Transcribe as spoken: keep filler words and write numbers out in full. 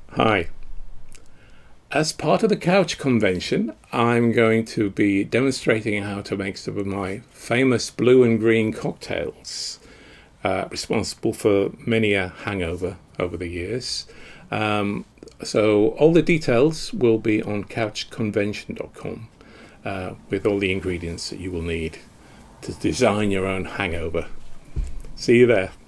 Hi. As part of the couch convention, I'm going to be demonstrating how to make some of my famous blue and green cocktails, uh, responsible for many a hangover over the years. Um, so all the details will be on couch convention dot com uh, with all the ingredients that you will need to design your own hangover. See you there.